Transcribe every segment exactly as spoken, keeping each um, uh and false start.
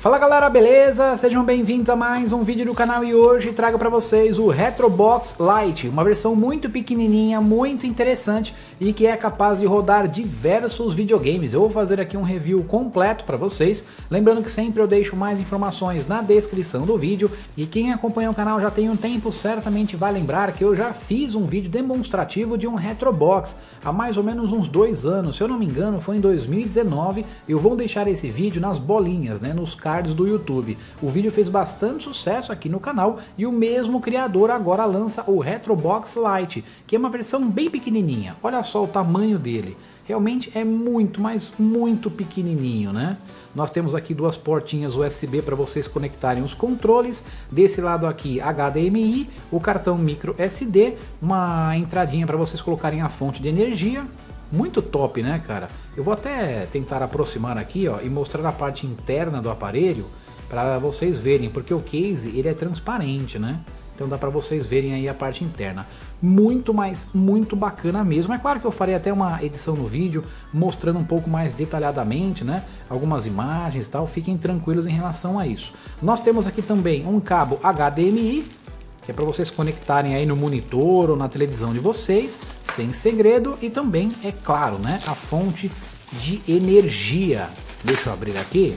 Fala galera, beleza? Sejam bem-vindos a mais um vídeo do canal e hoje trago para vocês o Retrobox Lite, uma versão muito pequenininha, muito interessante e que é capaz de rodar diversos videogames. Eu vou fazer aqui um review completo para vocês, lembrando que sempre eu deixo mais informações na descrição do vídeo e quem acompanha o canal já tem um tempo certamente vai lembrar que eu já fiz um vídeo demonstrativo de um Retrobox há mais ou menos uns dois anos, se eu não me engano foi em dois mil e dezenove. Eu vou deixar esse vídeo nas bolinhas, né, nos cards do YouTube. O vídeo fez bastante sucesso aqui no canal e o mesmo criador agora lança o Retrobox Lite, que é uma versão bem pequenininha. Olha só o tamanho dele. Realmente é muito, mas muito pequenininho, né? Nós temos aqui duas portinhas U S B para vocês conectarem os controles. Desse lado aqui H D M I, o cartão micro S D, uma entradinha para vocês colocarem a fonte de energia. Muito top, né, cara? Eu vou até tentar aproximar aqui, ó, e mostrar a parte interna do aparelho para vocês verem, porque o case ele é transparente, né? Então dá para vocês verem aí a parte interna. Muito, mas muito bacana mesmo. É claro que eu farei até uma edição no vídeo mostrando um pouco mais detalhadamente, né? Algumas imagens e tal. Fiquem tranquilos em relação a isso. Nós temos aqui também um cabo H D M I, que é para vocês conectarem aí no monitor ou na televisão de vocês, sem segredo, e também, é claro, né, a fonte de energia. Deixa eu abrir aqui.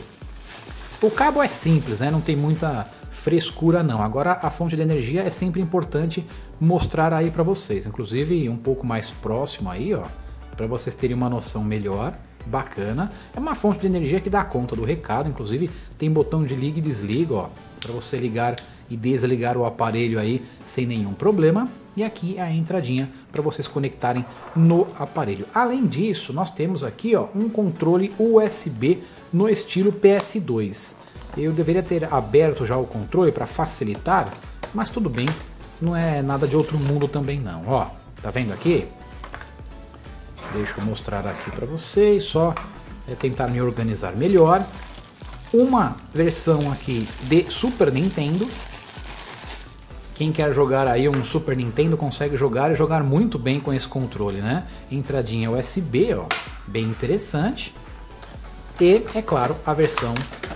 O cabo é simples, né, não tem muita frescura não. Agora a fonte de energia é sempre importante mostrar aí para vocês, inclusive um pouco mais próximo aí, ó, para vocês terem uma noção melhor. Bacana. É uma fonte de energia que dá conta do recado, inclusive tem botão de liga e desliga, ó, para você ligar e desligar o aparelho aí sem nenhum problema. E aqui é a entradinha para vocês conectarem no aparelho. Além disso, nós temos aqui, ó, um controle U S B no estilo P S dois. Eu deveria ter aberto já o controle para facilitar, mas tudo bem, não é nada de outro mundo também não. Ó, tá vendo aqui? Deixa eu mostrar aqui para vocês, só é tentar me organizar melhor. Uma versão aqui de Super Nintendo. Quem quer jogar aí um Super Nintendo consegue jogar e jogar muito bem com esse controle, né? Entradinha U S B, ó, bem interessante. E, é claro, a versão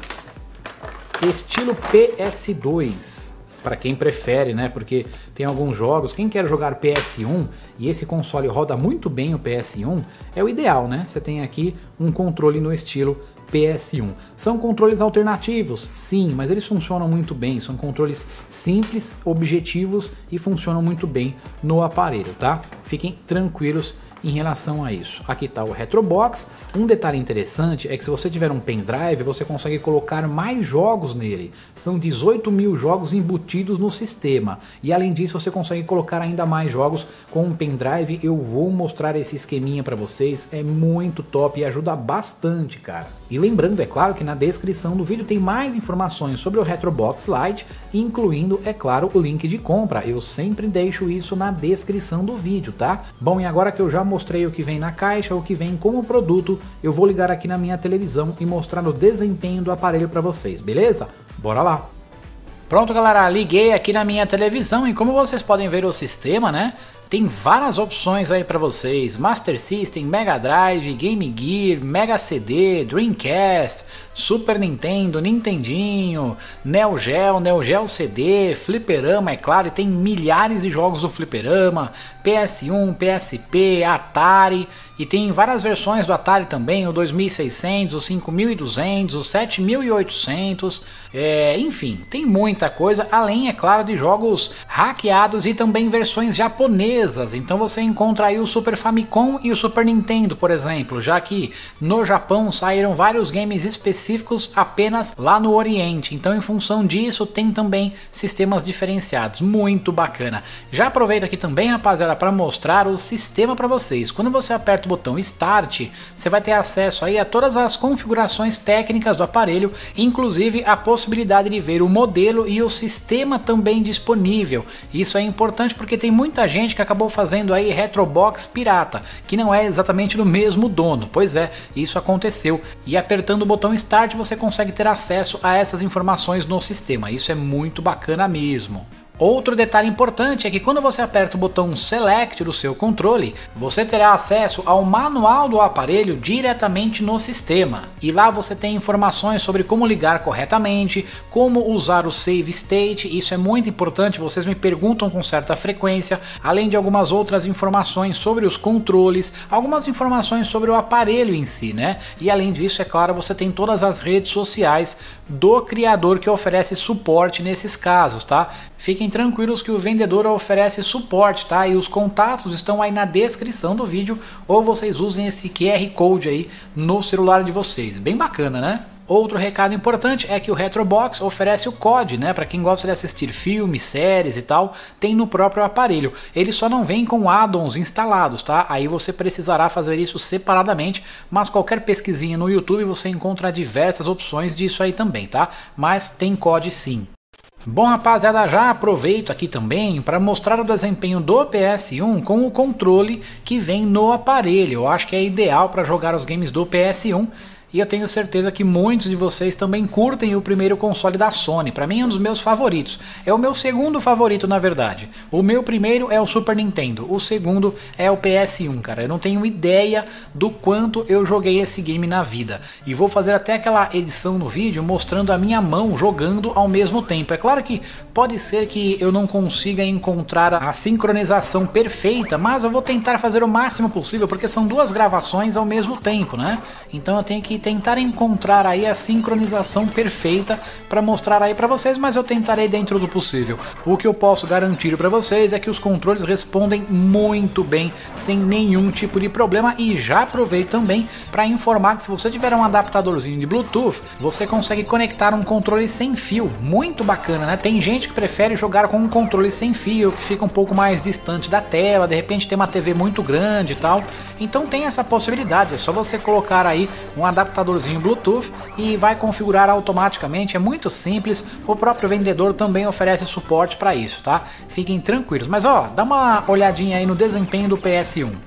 estilo P S dois. Para quem prefere, né? Porque tem alguns jogos, quem quer jogar P S um e esse console roda muito bem o P S um, é o ideal, né? Você tem aqui um controle no estilo P S um. São controles alternativos, sim, mas eles funcionam muito bem, são controles simples, objetivos e funcionam muito bem no aparelho, tá? Fiquem tranquilos em relação a isso. Aqui está o Retrobox. Um detalhe interessante é que se você tiver um pendrive, você consegue colocar mais jogos nele. São dezoito mil jogos embutidos no sistema. E além disso, você consegue colocar ainda mais jogos com um pendrive. Eu vou mostrar esse esqueminha para vocês. É muito top e ajuda bastante, cara. E lembrando, é claro, que na descrição do vídeo tem mais informações sobre o Retrobox Lite, incluindo, é claro, o link de compra. Eu sempre deixo isso na descrição do vídeo, tá? Bom, e agora que eu já mostrei o que vem na caixa, o que vem como produto, eu vou ligar aqui na minha televisão e mostrar o desempenho do aparelho para vocês, beleza? Bora lá! Pronto, galera, liguei aqui na minha televisão e como vocês podem ver o sistema, né? Tem várias opções aí para vocês: Master System, Mega Drive, Game Gear, Mega C D, Dreamcast, Super Nintendo, Nintendinho, Neo Geo, Neo Geo C D, Fliperama, é claro, e tem milhares de jogos do Fliperama, P S um, P S P, Atari, e tem várias versões do Atari também, o dois mil e seiscentos, o cinco mil e duzentos, o sete mil e oitocentos, é, enfim, tem muita coisa, além, é claro, de jogos hackeados e também versões japonesas. Então você encontra aí o Super Famicom e o Super Nintendo, por exemplo, já que no Japão saíram vários games específicos apenas lá no Oriente, então em função disso tem também sistemas diferenciados, muito bacana. Já aproveito aqui também, rapaziada, para mostrar o sistema para vocês. Quando você aperta o botão Start, você vai ter acesso aí a todas as configurações técnicas do aparelho, inclusive a possibilidade de ver o modelo e o sistema também disponível. Isso é importante porque tem muita gente que acabou fazendo aí Retrobox pirata, que não é exatamente do mesmo dono. Pois é, isso aconteceu. E apertando o botão Start você consegue ter acesso a essas informações no sistema. Isso é muito bacana mesmo. Outro detalhe importante é que quando você aperta o botão Select do seu controle, você terá acesso ao manual do aparelho diretamente no sistema. E lá você tem informações sobre como ligar corretamente, como usar o Save State, isso é muito importante, vocês me perguntam com certa frequência, além de algumas outras informações sobre os controles, algumas informações sobre o aparelho em si, né? E além disso, é claro, você tem todas as redes sociais do criador que oferece suporte nesses casos, tá? Fiquem tranquilos que o vendedor oferece suporte, tá? E os contatos estão aí na descrição do vídeo, ou vocês usem esse Q R Code aí no celular de vocês. Bem bacana, né? Outro recado importante é que o Retrobox oferece o C O D, né? Para quem gosta de assistir filmes, séries e tal, tem no próprio aparelho. Ele só não vem com add-ons instalados, tá? Aí você precisará fazer isso separadamente, mas qualquer pesquisinha no YouTube você encontra diversas opções disso aí também, tá? Mas tem C O D sim. Bom, rapaziada, já aproveito aqui também para mostrar o desempenho do P S um com o controle que vem no aparelho. Eu acho que é ideal para jogar os games do P S um. E eu tenho certeza que muitos de vocês também curtem o primeiro console da Sony. Para mim é um dos meus favoritos. É o meu segundo favorito, na verdade. O meu primeiro é o Super Nintendo. O segundo é o P S um, cara. Eu não tenho ideia do quanto eu joguei esse game na vida. E vou fazer até aquela edição no vídeo mostrando a minha mão jogando ao mesmo tempo. É claro que pode ser que eu não consiga encontrar a sincronização perfeita, mas eu vou tentar fazer o máximo possível, porque são duas gravações ao mesmo tempo, né? Então eu tenho que tentar encontrar aí a sincronização perfeita para mostrar aí para vocês, mas eu tentarei dentro do possível. O que eu posso garantir para vocês é que os controles respondem muito bem, sem nenhum tipo de problema, e já aproveito também para informar que se você tiver um adaptadorzinho de Bluetooth, você consegue conectar um controle sem fio, muito bacana, né? Tem gente que prefere jogar com um controle sem fio, que fica um pouco mais distante da tela, de repente tem uma T V muito grande e tal, então tem essa possibilidade, é só você colocar aí um adaptador adaptadorzinho Bluetooth e vai configurar automaticamente, é muito simples, o próprio vendedor também oferece suporte para isso, tá? Fiquem tranquilos, mas ó, dá uma olhadinha aí no desempenho do P S um.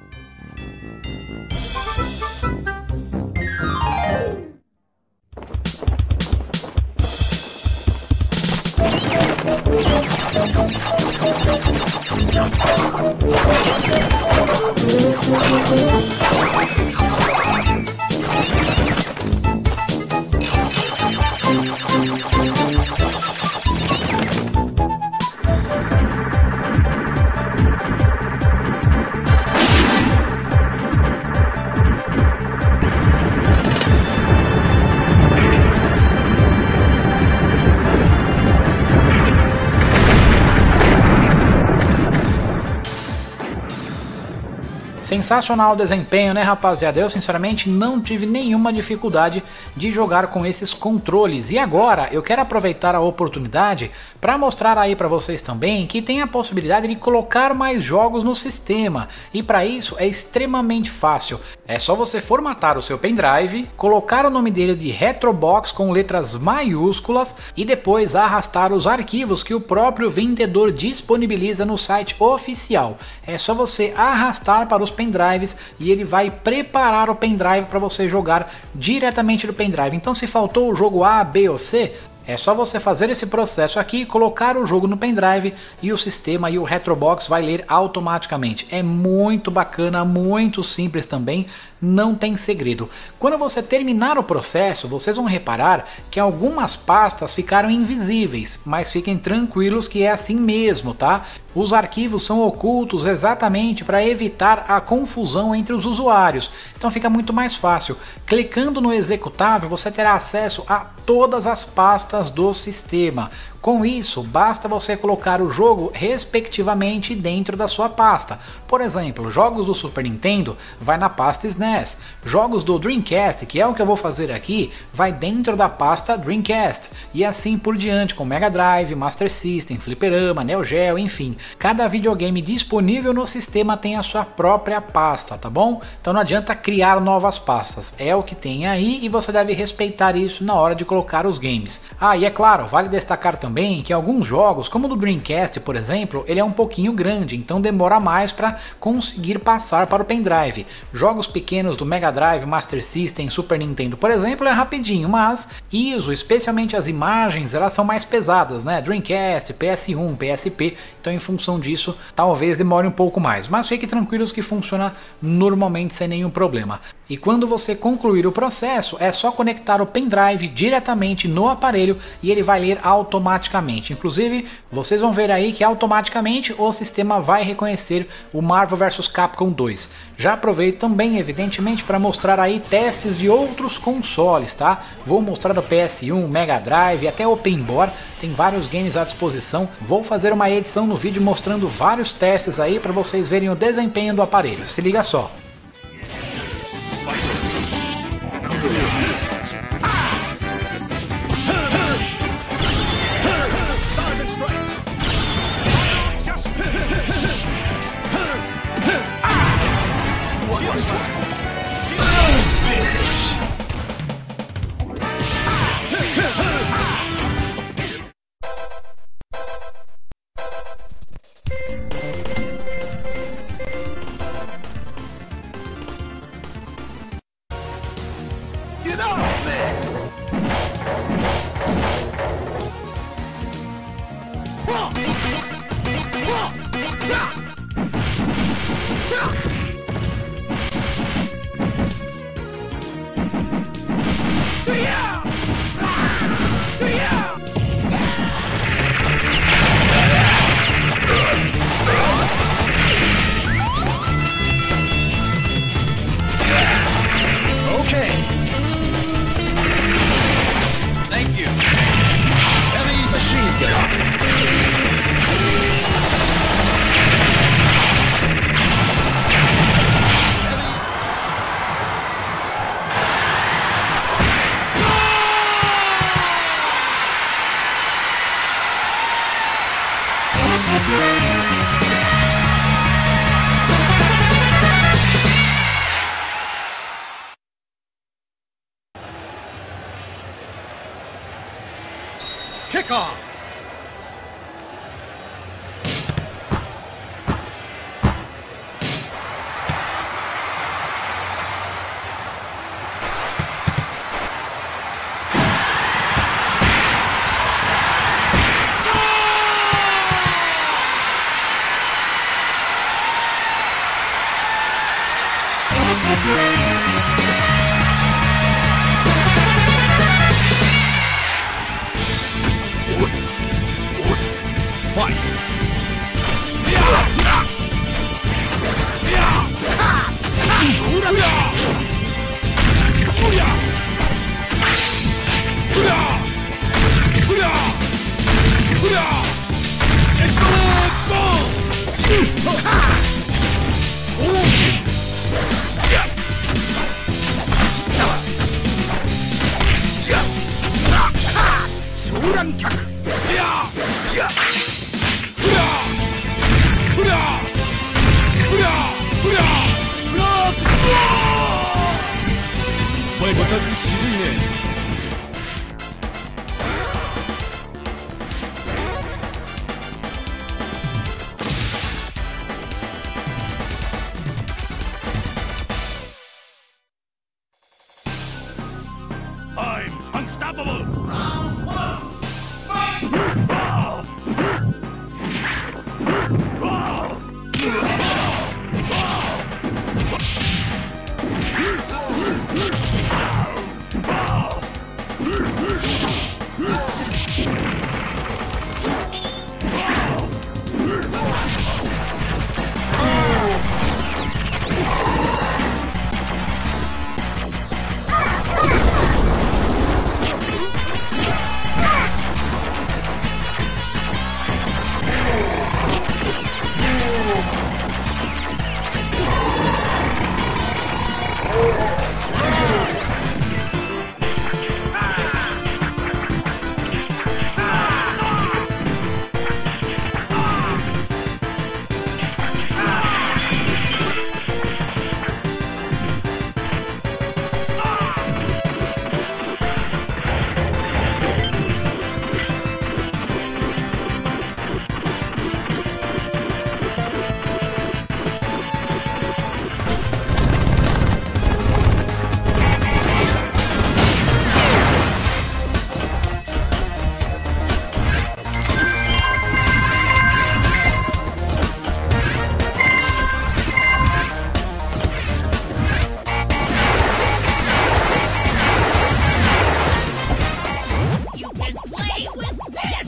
Sensacional o desempenho, né, rapaziada? Eu sinceramente não tive nenhuma dificuldade de jogar com esses controles. E agora eu quero aproveitar a oportunidade para mostrar aí para vocês também que tem a possibilidade de colocar mais jogos no sistema. E para isso é extremamente fácil. É só você formatar o seu pendrive, colocar o nome dele de Retrobox com letras maiúsculas e depois arrastar os arquivos que o próprio vendedor disponibiliza no site oficial. É só você arrastar para os pendrives e ele vai preparar o pendrive para você jogar diretamente do pendrive. Então se faltou o jogo A, B ou C, é só você fazer esse processo aqui, colocar o jogo no pendrive e o sistema e o Retrobox vai ler automaticamente. É muito bacana, muito simples também, não tem segredo. Quando você terminar o processo, vocês vão reparar que algumas pastas ficaram invisíveis, mas fiquem tranquilos que é assim mesmo, tá? Os arquivos são ocultos exatamente para evitar a confusão entre os usuários, então fica muito mais fácil. Clicando no executável, você terá acesso a todas as pastas do sistema. Com isso, basta você colocar o jogo respectivamente dentro da sua pasta. Por exemplo, jogos do Super Nintendo vai na pasta S N E S, jogos do Dreamcast, que é o que eu vou fazer aqui, vai dentro da pasta Dreamcast, e assim por diante, com Mega Drive, Master System, Fliperama, Neo Geo, enfim. Cada videogame disponível no sistema tem a sua própria pasta, tá bom? Então não adianta criar novas pastas, é o que tem aí e você deve respeitar isso na hora de colocar os games. Ah, e é claro, vale destacar também que alguns jogos, como o do Dreamcast, por exemplo, ele é um pouquinho grande, então demora mais para conseguir passar para o pendrive. Jogos pequenos do Mega Drive, Master System, Super Nintendo, por exemplo, é rapidinho, mas I S O, especialmente as imagens, elas são mais pesadas, né? Dreamcast, P S um, P S P, então em função disso, talvez demore um pouco mais, mas fique tranquilos que funciona normalmente sem nenhum problema. E quando você concluir o processo, é só conectar o pendrive diretamente no aparelho e ele vai ler automaticamente. Inclusive, vocês vão ver aí que automaticamente o sistema vai reconhecer o Marvel versus. Capcom dois. Já aproveito também, evidentemente, para mostrar aí testes de outros consoles, tá? Vou mostrar o P S um, Mega Drive, até o Pinball, tem vários games à disposição. Vou fazer uma edição no vídeo mostrando vários testes aí para vocês verem o desempenho do aparelho. Se liga só. Kickoff! Fight! I'm unstoppable! Round one! Fight! Wow! and play with this!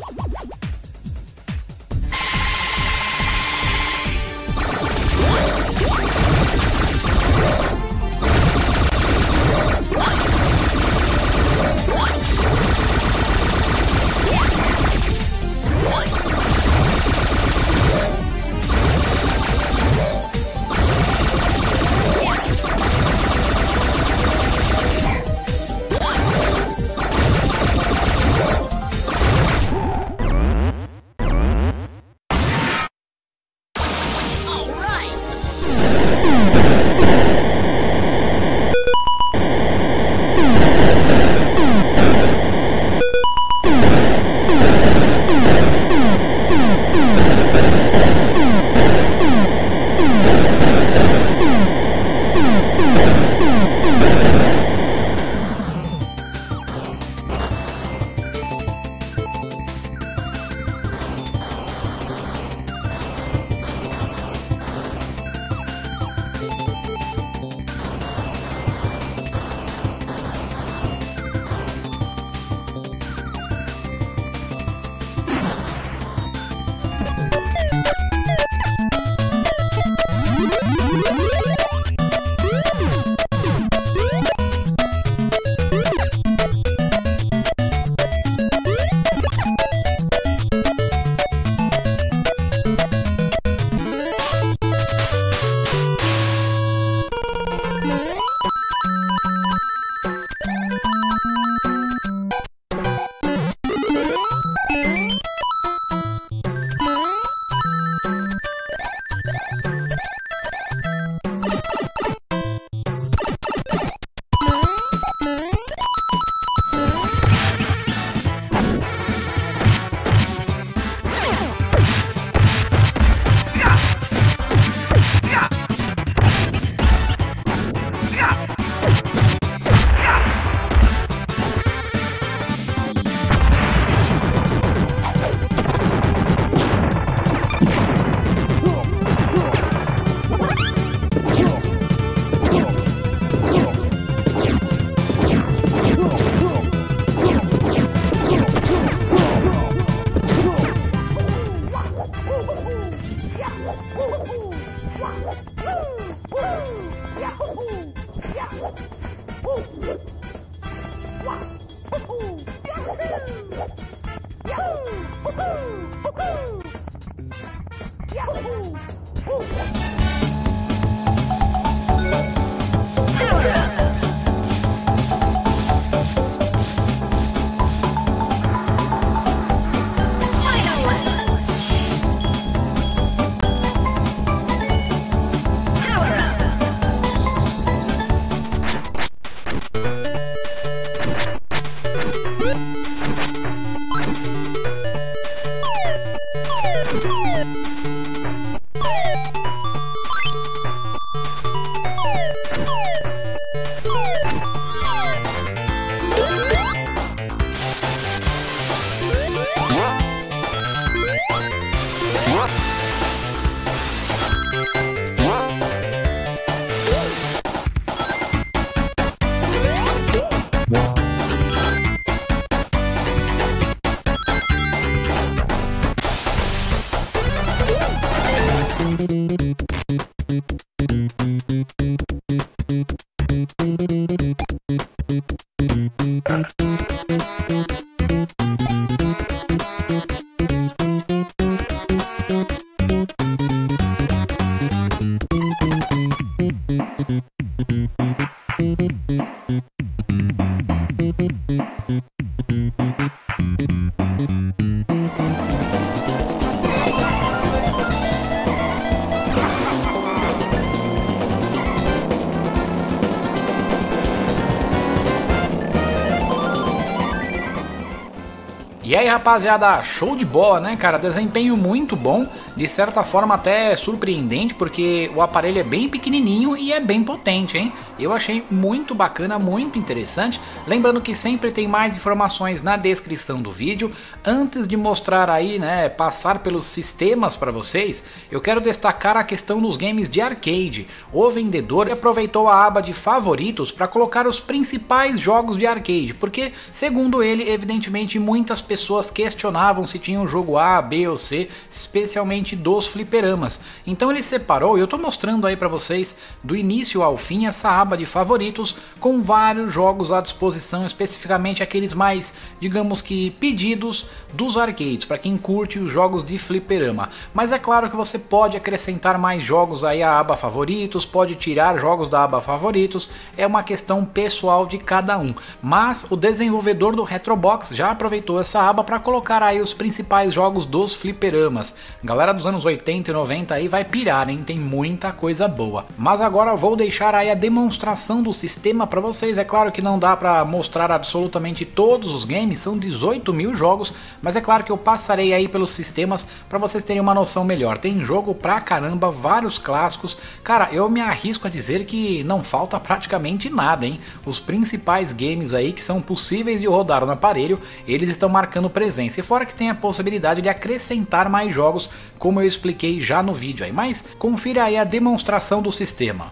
E aí, rapaziada, show de bola, né, cara? Desempenho muito bom, de certa forma até surpreendente, porque o aparelho é bem pequenininho e é bem potente, hein? Eu achei muito bacana, muito interessante. Lembrando que sempre tem mais informações na descrição do vídeo. Antes de mostrar aí, né, passar pelos sistemas para vocês, eu quero destacar a questão dos games de arcade. O vendedor aproveitou a aba de favoritos para colocar os principais jogos de arcade, porque, segundo ele, evidentemente muitas pessoas pessoas questionavam se tinha um jogo A, B ou C, especialmente dos fliperamas. Então ele separou, e eu tô mostrando aí para vocês do início ao fim essa aba de favoritos com vários jogos à disposição, especificamente aqueles mais, digamos que, pedidos dos arcades, para quem curte os jogos de fliperama. Mas é claro que você pode acrescentar mais jogos aí à aba favoritos, pode tirar jogos da aba favoritos, é uma questão pessoal de cada um. Mas o desenvolvedor do Retrobox já aproveitou essa aba para colocar aí os principais jogos dos fliperamas. Galera dos anos oitenta e noventa aí vai pirar, hein? Tem muita coisa boa. Mas agora vou deixar aí a demonstração do sistema para vocês. É claro que não dá para mostrar absolutamente todos os games, são dezoito mil jogos, mas é claro que eu passarei aí pelos sistemas para vocês terem uma noção melhor. Tem jogo pra caramba, vários clássicos. Cara, eu me arrisco a dizer que não falta praticamente nada, hein? Os principais games aí que são possíveis de rodar no aparelho, eles estão marcando presença, e fora que tem a possibilidade de acrescentar mais jogos, como eu expliquei já no vídeo aí, mas confira aí a demonstração do sistema.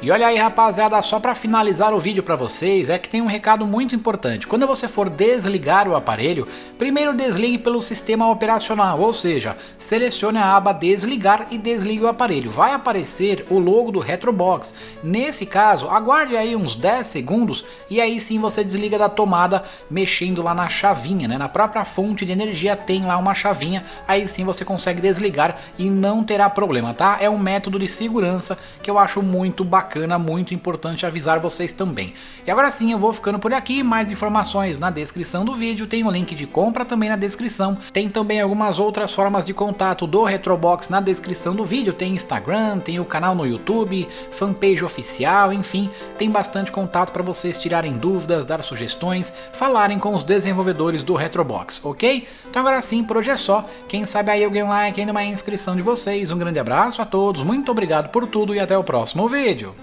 E olha aí, rapaziada, só para finalizar o vídeo para vocês, é que tem um recado muito importante. Quando você for desligar o aparelho, primeiro desligue pelo sistema operacional, ou seja, selecione a aba desligar e desligue o aparelho. Vai aparecer o logo do Retrobox. Nesse caso, aguarde aí uns dez segundos e aí sim você desliga da tomada mexendo lá na chavinha, né? Na própria fonte de energia tem lá uma chavinha, aí sim você consegue desligar e não terá problema, tá? É um método de segurança que eu acho muito bacana. Muito importante avisar vocês também. E agora sim eu vou ficando por aqui, mais informações na descrição do vídeo, tem o link de compra também na descrição, tem também algumas outras formas de contato do Retrobox na descrição do vídeo, tem Instagram, tem o canal no YouTube, fanpage oficial, enfim, tem bastante contato para vocês tirarem dúvidas, dar sugestões, falarem com os desenvolvedores do Retrobox, ok? Então agora sim, por hoje é só, quem sabe aí eu ganho um like ainda uma inscrição de vocês, um grande abraço a todos, muito obrigado por tudo e até o próximo vídeo.